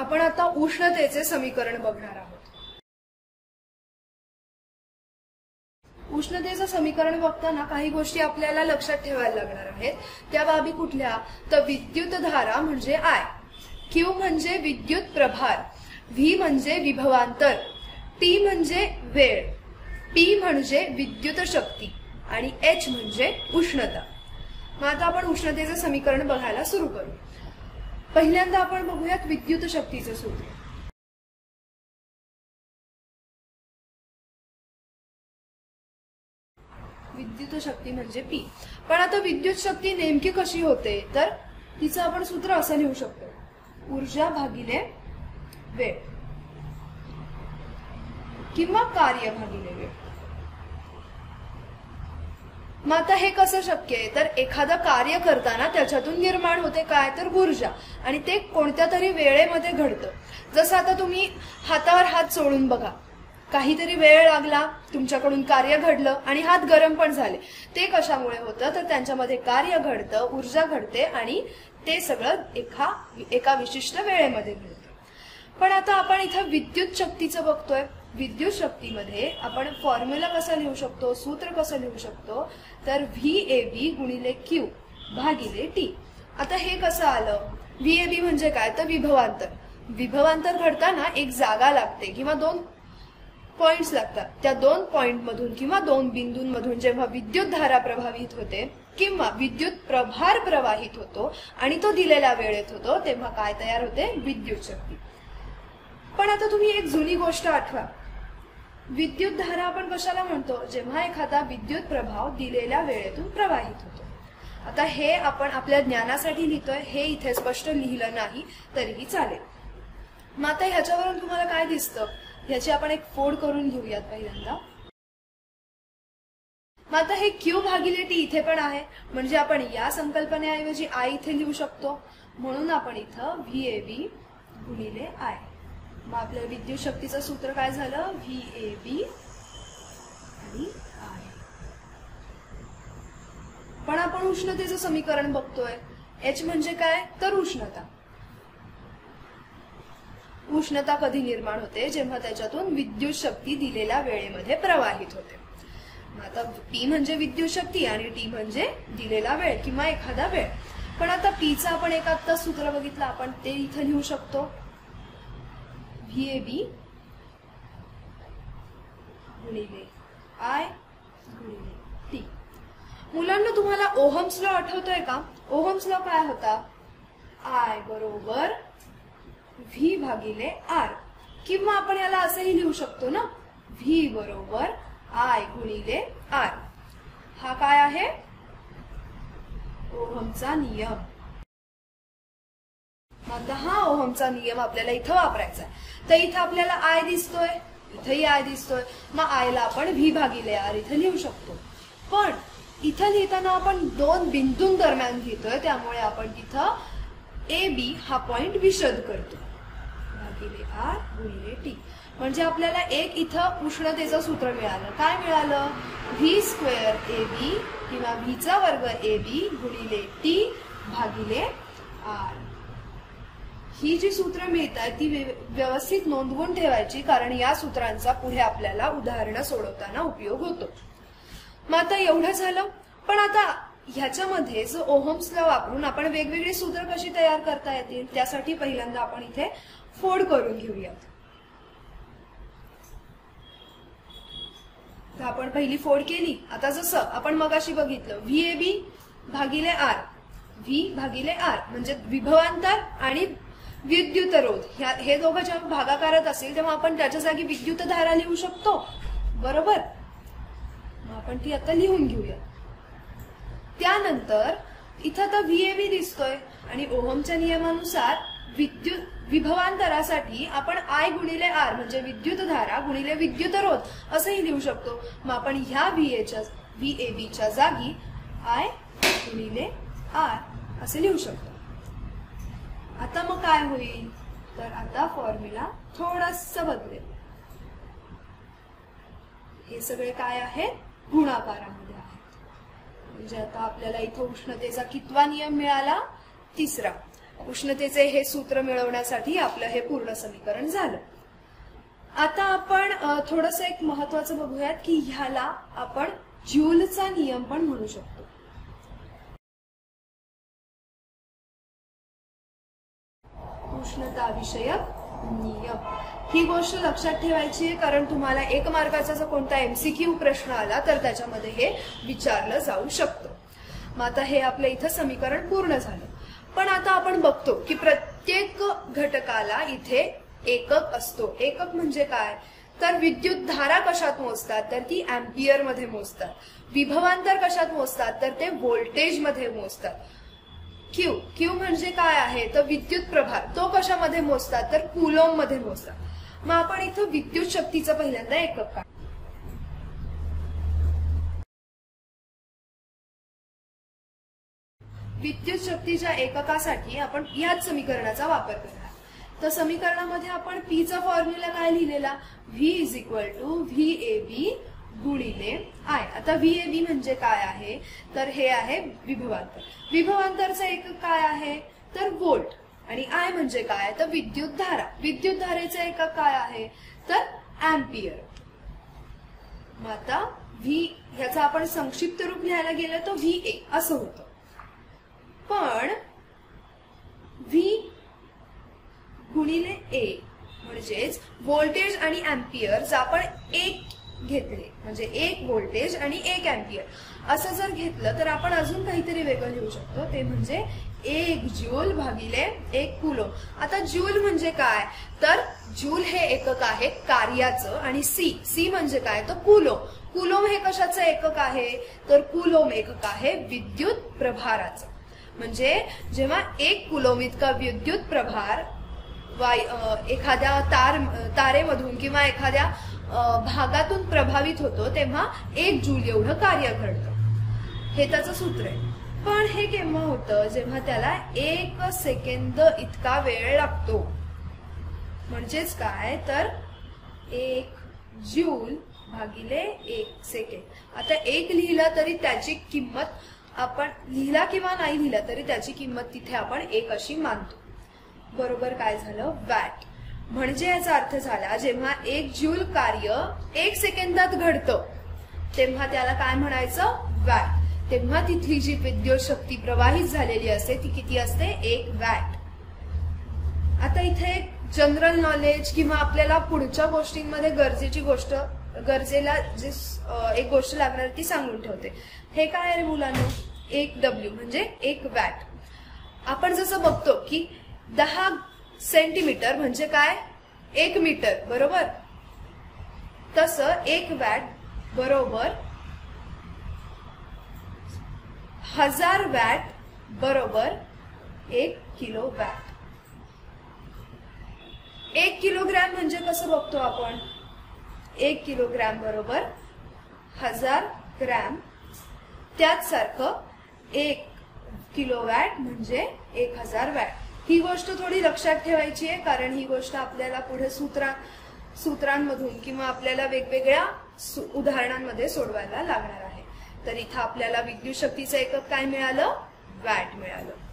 आपण आता उष्णतेचे समीकरण बघणार आहोत। उष्णतेचं समीकरण बघताना काही गोष्टी आपल्याला लक्षात ठेवायला लागणार आहेत। त्या बाबी कुठल्या? तर विद्युतधारा म्हणजे I, Q म्हणजे विद्युत प्रभार, V म्हणजे विभवांतर, T म्हणजे वेळ, P म्हणजे विद्युत शक्ती आणि H म्हणजे उष्णता। मग आता आपण उष्णतेचं समीकरण बघायला सुरू करू। पहिल्यांदा आपण बघूयात विद्युत शक्तीचे सूत्र। विद्युत शक्ती म्हणजे P। पण आता विद्युत शक्ती नेमकी कशी होते? तर तिचं आपण सूत्र असं लिहू शकतो, ऊर्जा भागिले वेळ किंवा कार्य भागिले वेळ। मग आता हे कसं शक्य आहे? तर एखादं कार्य करताना त्याच्यातून निर्माण होते काय? तर ऊर्जा, आणि ते कोणत्या तरी वेळेमध्ये घडतं। जसं आता तुम्ही हातावर हात सोडून बघा, काहीतरी वेळ लागला, तुमच्याकडून कार्य घडलं आणि हात गरम पण झाले। ते कशामुळे होतं? तर त्यांच्यामध्ये कार्य घडतं, ऊर्जा घडते आणि ते सगळं एका विशिष्ट वेळेमध्ये घडतं। पण आता आपण इथं विद्युत शक्तीचं बघतोय। विद्युत शक्तीमध्ये आपण फॉर्म्युला कसा लिहू शकतो, सूत्र कसं लिहू शकतो? तर VAB गुणिले Q भागिले T। आता हे कसं आलं? VAB म्हणजे काय? तर विभवांतर। विभवांतर घडताना एक जागा लागते किंवा दोन पॉइंट्स लागतात। त्या दोन पॉइंट मधून किंवा दोन बिंदूंमधून जेव्हा विद्युत धारा प्रभावित होते किंवा विद्युत प्रभार प्रवाहित होतो आणि तो दिलेल्या वेळेत होतो, तेव्हा काय तयार होते? विद्युत शक्ती। पण आता तुम्ही एक जुनी गोष्ट आठवा, विद्युत धारा आपण कशाला म्हणतो? जेव्हा एखादा विद्युत प्रभाव दिलेल्या वेळेतून प्रवाहित होतो। आता हे आपण आपल्या ज्ञानासाठी लिहितोय, हे इथे स्पष्ट लिहिलं नाही तरीही चालेल। मग आता ह्याच्यावरून तुम्हाला काय दिसतं? ह्याची आपण एक फोड करून घेऊयात पहिल्यांदा। मग आता हे Q भागिले T इथे पण आहे, म्हणजे आपण या संकल्पनेऐवजी I इथे लिहू शकतो। म्हणून आपण इथं VAB गुणिले I। मग आपल्या विद्युत शक्तीचं सूत्र काय झालं? VAB आणि I। पण आपण उष्णतेचं समीकरण बघतोय। H म्हणजे काय? तर उष्णता। उष्णता कधी निर्माण होते? जेव्हा त्याच्यातून विद्युत शक्ती दिलेल्या वेळेमध्ये प्रवाहित होते। आता P म्हणजे विद्युत शक्ती आणि T म्हणजे दिलेला वेळ किंवा एखादा वेळ। पण आता P चं आपण एक आत्ता सूत्र बघितलं, आपण ते इथे लिहू शकतो, VAB गुणिले I गुणिले T। मुलांना तुम्हाला ओहम्स लॉ आठवतोय का? ओहम्स लॉ काय होता? I बरोबर V भागिले R, किंवा आपण याला असंही लिहू शकतो ना, V बरोबर I गुणिले R। हा काय आहे? ओहमचा नियम। आता हा ओहमचा नियम आपल्याला इथं वापरायचा आहे। तर इथं आपल्याला I दिसतोय, इथंही I दिसतोय। मग I ला आपण V भागिले R इथं लिहू शकतो। पण इथं लिहिताना आपण दोन बिंदूंदरम्यान लिहितोय, त्यामुळे आपण तिथं AB हा पॉइंट विशद करतो, भागिले R गुणिले T। म्हणजे आपल्याला एक इथं उष्णतेचं सूत्र मिळालं। काय मिळालं? V स्क्वेअर AB किंवा V चा वर्ग AB गुणिले T भागिले R। ही जी सूत्र मिळतात ती व्यवस्थित नोंदवून ठेवायची, कारण या सूत्रांचा पुढे आपल्याला उदाहरणं सोडवताना उपयोग होतो। मग आता एवढं झालं। पण आता ह्याच्यामध्ये जो ओहम्स लॉ वापरून आपण वेगवेगळी सूत्र कशी तयार करता येतील, त्यासाठी पहिल्यांदा आपण इथे फोड करून घेऊयात। तर आपण पहिली फोड केली। आता जसं आपण मगाशी बघितलं, VAB भागिले R, V भागिले R म्हणजे विभवांतर आणि विद्युतरोध, हे दोघं जेव्हा भागाकारत असेल तेव्हा आपण त्याच्या जागी विद्युतधारा लिहू शकतो, बरोबर? मग आपण ती आता लिहून घेऊया। त्यानंतर इथं आता VAB दिसतोय आणि ओहमच्या नियमानुसार विभवांतरासाठी आपण I गुणिले R म्हणजे विद्युतधारा गुणिले विद्युतरोध असंही लिहू शकतो। मग आपण ह्या VABच्या जागी I गुणिले R असे लिहू शकतो। आता मग काय होईल? तर आता फॉर्म्युला थोडासा बदलेल। हे सगळे काय आहे? गुणाकारामध्ये आहेत। म्हणजे आता आपल्याला इथं उष्णतेचा कितवा नियम मिळाला? तिसरा। उष्णतेचे हे सूत्र मिळवण्यासाठी आपलं हे पूर्ण समीकरण झालं. आता आपण थोडंसं एक महत्वाचं बघूयात की ह्याला आपण ज्यूलचा नियम पण म्हणू शकतो. उष्णता विषयक नियम ही गोष्ट लक्षात ठेवायची आहे, कारण तुम्हाला 1 मार्काचा जर कोणता MCQ प्रश्न आला तर त्याच्यामध्ये हे विचारलं जाऊ शकतं. मग आता हे आपलं इथं समीकरण पूर्ण झालं. पण आता आपण बघतो की प्रत्येक घटकाला इथे एकक असतो. एकक म्हणजे काय, तर विद्युत धारा कशात मोजतात, तर ती अँपियर मध्ये मोजतात. विभवांतर कशात मोजतात, तर ते व्होल्टेज मध्ये मोजतात. क्यू म्हणजे काय आहे, तर विद्युत प्रभार. तो कशामध्ये मोजतात, तर कुलोम मध्ये मोजतात. मग आपण इथं विद्युत शक्तीचं पहिल्यांदा एकक काढू. विद्युत शक्तीच्या एककासाठी आपण याच समीकरणाचा वापर करणार. तर समीकरणामध्ये आपण P चा फॉर्म्युला काय लिहिलेला, V is equal to VAB गुणिले I. आता VAB म्हणजे काय आहे, तर हे आहे विभवांतर. विभवांतरचा एकक काय आहे, तर व्होल्ट. आणि I म्हणजे काय, तर विद्युत धारा. विद्युत धारेचे एकक काय आहे, तर अँपियर. मग आता V ह्याचा आपण संक्षिप्त रूप लिहायला गेलं तर VA असं होतं. पण V गुणिले A म्हणजेच व्होल्टेज आणि अँपियर जर आपण एक घेतले, म्हणजे 1 व्होल्टेज आणि 1 अँपियर असं जर घेतलं तर आपण अजून काहीतरी वेगळं लिहू शकतो. ते म्हणजे 1 ज्यूल भागिले 1 कुलोम. आता ज्यूल म्हणजे काय, तर ज्यूल हे एकक आहे कार्याचं. आणि सी म्हणजे काय, तर कुलोम. कुलोम हे कशाचं एकक आहे, तर कुलोम एकक आहे विद्युत प्रभाराचं. म्हणजे जेव्हा 1 कुलोम इतका विद्युत प्रभार एखाद्या तारेमधून किंवा एखाद्या भागातून प्रभावित होतो तेव्हा 1 जूल एवढं कार्य घडतं. हे त्याचं सूत्र आहे. पण हे केव्हा होतं, जेव्हा त्याला 1 सेकंद इतका वेळ लागतो. म्हणजेच काय, तर 1 जूल भागिले 1 सेकंड. आता 1 लिहिलं तरी त्याची किंमत आपण लिहिला किंवा नाही लिहिला तरी त्याची किंमत तिथे आपण 1 अशी मानतो. बरोबर काय झालं, वॅट. म्हणजे याचा अर्थ झाला, जेव्हा 1 ज्यूल कार्य 1 सेकंदात घडतं तेव्हा त्याला काय म्हणायचं, वॅट. तेव्हा तिथली जी विद्युत शक्ती प्रवाहित झालेली असते ती किती असते, 1 वॅट. आता इथे जनरल नॉलेज किंवा आपल्याला पुढच्या गोष्टींमध्ये गरजेला जी एक गोष्ट लागणार ती सांगून ठेवते. हे काय आहे मुलांनो, 1 डब्ल्यू म्हणजे 1 वॅट. आपण जसं बघतो की 10 सेंटीमीटर म्हणजे काय, 1 मीटर, बरोबर. तसं 1 वॅट बरोबर 1000 वॅट बरोबर 1 किलो वॅट. 1 किलोग्रॅम म्हणजे कसं बघतो आपण, 1 किलोग्रॅम बरोबर 1000 ग्रॅम. त्याच सारखं 1 किलोवॅट म्हणजे 1000 वॅट. ही गोष्ट थोडी लक्षात ठेवायची आहे, कारण ही गोष्ट आपल्याला पुढे सूत्रांमधून किंवा आपल्याला वेगवेगळ्या उदाहरणांमध्ये सोडवायला लागणार आहे. तर इथं आपल्याला विद्युत शक्तीचं एकक काय मिळालं, वॅट मिळालं.